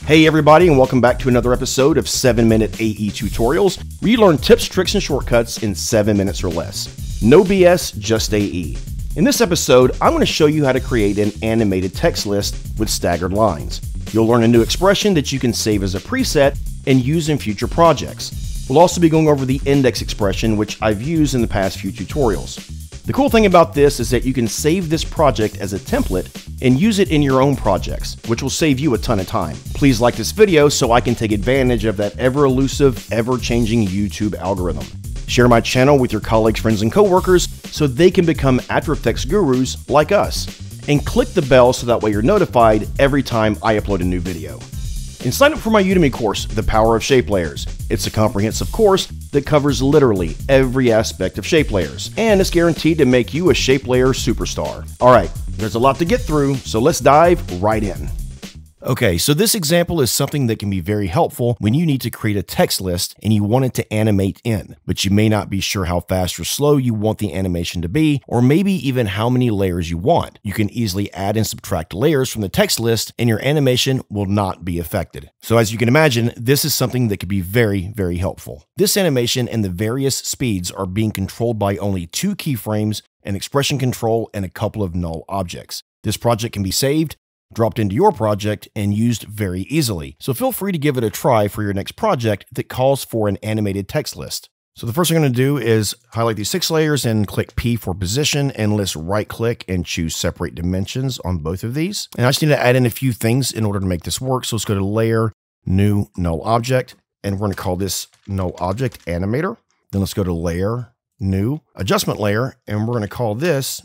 Hey everybody, and welcome back to another episode of 7-Minute AE Tutorials, where you learn tips, tricks, and shortcuts in 7 minutes or less. No BS, just AE. In this episode, I'm going to show you how to create an animated text list with staggered lines. You'll learn a new expression that you can save as a preset and use in future projects. We'll also be going over the index expression, which I've used in the past few tutorials. The cool thing about this is that you can save this project as a template and use it in your own projects, which will save you a ton of time. Please like this video so I can take advantage of that ever-elusive, ever-changing YouTube algorithm. Share my channel with your colleagues, friends, and coworkers so they can become After Effects gurus like us. And click the bell so that way you're notified every time I upload a new video. And sign up for my Udemy course, The Power of Shape Layers. It's a comprehensive course that covers literally every aspect of shape layers, and it's guaranteed to make you a shape layer superstar. Alright, there's a lot to get through, so let's dive right in. Okay, so this example is something that can be very helpful when you need to create a text list and you want it to animate in, but you may not be sure how fast or slow you want the animation to be, or maybe even how many layers you want. You can easily add and subtract layers from the text list and your animation will not be affected. So as you can imagine, this is something that could be very, very helpful. This animation and the various speeds are being controlled by only 2 keyframes, an expression control, and a couple of null objects. This project can be saved, dropped into your project, and used very easily. So feel free to give it a try for your next project that calls for an animated text list. So the first thing I'm going to do is highlight these 6 layers and click P for position, and let's right click and choose separate dimensions on both of these. And I just need to add in a few things in order to make this work. So let's go to layer, new, null object, and we're going to call this null object animator. Then let's go to layer, new, adjustment layer, and we're going to call this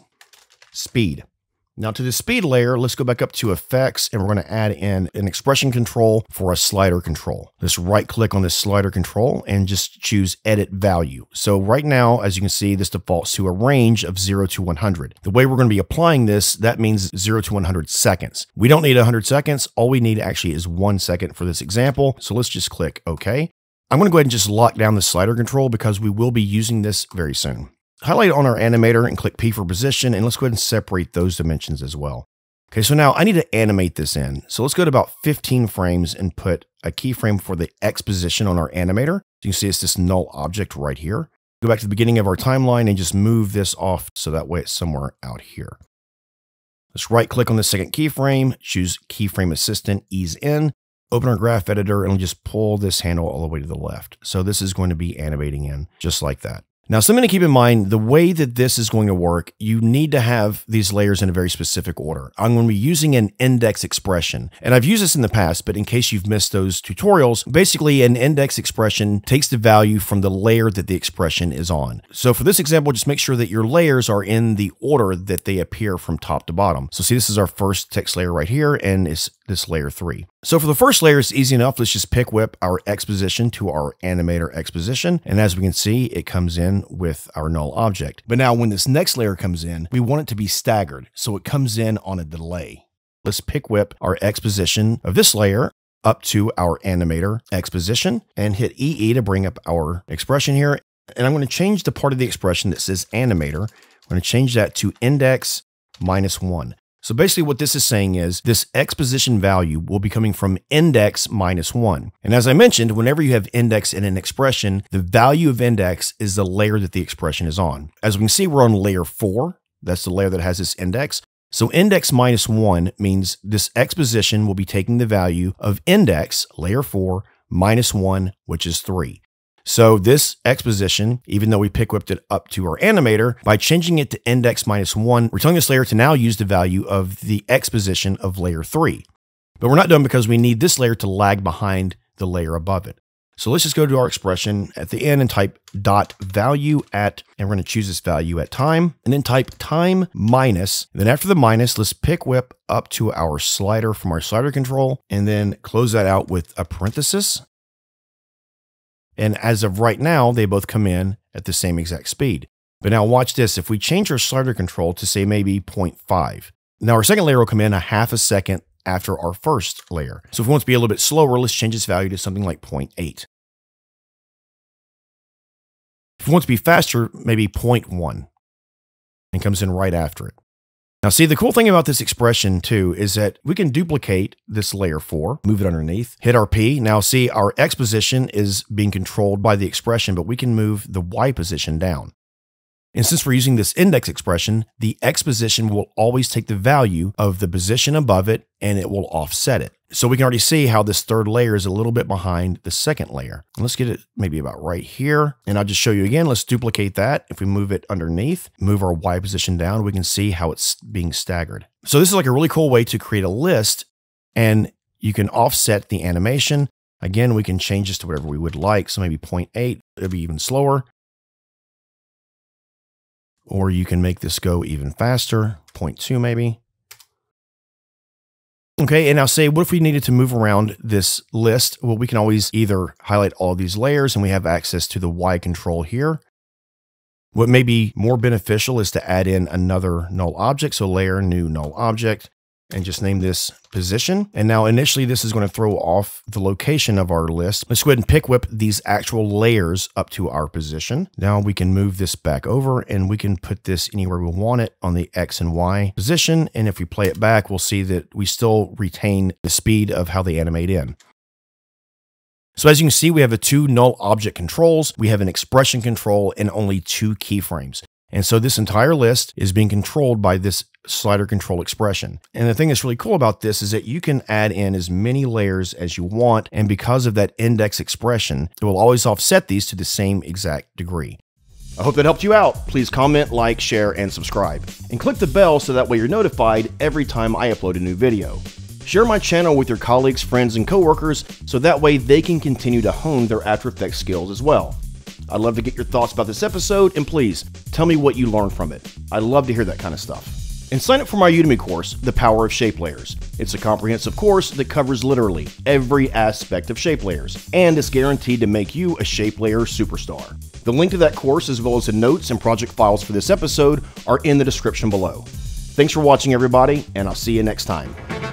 speed. Now to the speed layer, let's go back up to effects and we're going to add in an expression control for a slider control. Let's right click on this slider control and just choose edit value. So right now, as you can see, this defaults to a range of 0 to 100. The way we're going to be applying this, that means 0 to 100 seconds. We don't need 100 seconds. All we need actually is 1 second for this example. So let's just click OK. I'm going to go ahead and just lock down the slider control because we will be using this very soon. Highlight on our animator and click P for position, and let's go ahead and separate those dimensions as well. Okay, so now I need to animate this in. So let's go to about 15 frames and put a keyframe for the X position on our animator. You can see it's this null object right here. Go back to the beginning of our timeline and just move this off so that way it's somewhere out here. Let's right click on the second keyframe, choose Keyframe Assistant, ease in, open our graph editor, and we'll just pull this handle all the way to the left. So this is going to be animating in just like that. Now, something to keep in mind, the way that this is going to work, you need to have these layers in a very specific order. I'm going to be using an index expression, and I've used this in the past, but in case you've missed those tutorials, basically an index expression takes the value from the layer that the expression is on. So for this example, just make sure that your layers are in the order that they appear from top to bottom. So see, this is our first text layer right here, and it's this layer 3. So for the first layer, it's easy enough. Let's just pick whip our X position to our animator X position. And as we can see, it comes in with our null object. But now when this next layer comes in, we want it to be staggered. So it comes in on a delay. Let's pick whip our X position of this layer up to our animator X position and hit EE to bring up our expression here. And I'm going to change the part of the expression that says animator. I'm going to change that to index -1. So basically what this is saying is this X position value will be coming from index -1. And as I mentioned, whenever you have index in an expression, the value of index is the layer that the expression is on. As we can see, we're on layer 4. That's the layer that has this index. So index -1 means this X position will be taking the value of index, layer 4, -1, which is 3. So this X position, even though we pick whipped it up to our animator, by changing it to index -1, we're telling this layer to now use the value of the X position of layer 3. But we're not done because we need this layer to lag behind the layer above it. So let's just go to our expression at the end and type dot value at, and we're going to choose this value at time, and then type time minus. And then after the minus, let's pick whip up to our slider from our slider control, and then close that out with a parenthesis. And as of right now, they both come in at the same exact speed. But now watch this. If we change our slider control to say maybe 0.5, now our second layer will come in a half a second after our first layer. So if we want it to be a little bit slower, let's change this value to something like 0.8. If we want it to be faster, maybe 0.1, and comes in right after it. Now see, the cool thing about this expression too is that we can duplicate this layer 4, move it underneath, hit our P. Now see, our X position is being controlled by the expression, but we can move the Y position down. And since we're using this index expression, the X position will always take the value of the position above it and it will offset it. So we can already see how this third layer is a little bit behind the second layer. Let's get it maybe about right here. And I'll just show you again. Let's duplicate that. If we move it underneath, move our Y position down, we can see how it's being staggered. So this is like a really cool way to create a list, and you can offset the animation. Again, we can change this to whatever we would like. So maybe 0.8, it'll be even slower. Or you can make this go even faster, 0.2 maybe. Okay, and now say, what if we needed to move around this list? Well, we can always either highlight all these layers and we have access to the Y control here. What may be more beneficial is to add in another null object. So layer, new null object, and just name this position. And now initially this is going to throw off the location of our list. Let's go ahead and pick whip these actual layers up to our position. Now we can move this back over and we can put this anywhere we want it on the X and Y position. And if we play it back, we'll see that we still retain the speed of how they animate in. So as you can see, we have the 2 null object controls. We have an expression control and only 2 keyframes. And so this entire list is being controlled by this slider control expression. And the thing that's really cool about this is that you can add in as many layers as you want. And because of that index expression, it will always offset these to the same exact degree. I hope that helped you out. Please comment, like, share, and subscribe. And click the bell so that way you're notified every time I upload a new video. Share my channel with your colleagues, friends, and coworkers so that way they can continue to hone their After Effects skills as well. I'd love to get your thoughts about this episode, and please tell me what you learned from it. I love to hear that kind of stuff. And sign up for my Udemy course, The Power of Shape Layers. It's a comprehensive course that covers literally every aspect of shape layers, and is guaranteed to make you a shape layer superstar. The link to that course, as well as the notes and project files for this episode, are in the description below. Thanks for watching, everybody, and I'll see you next time.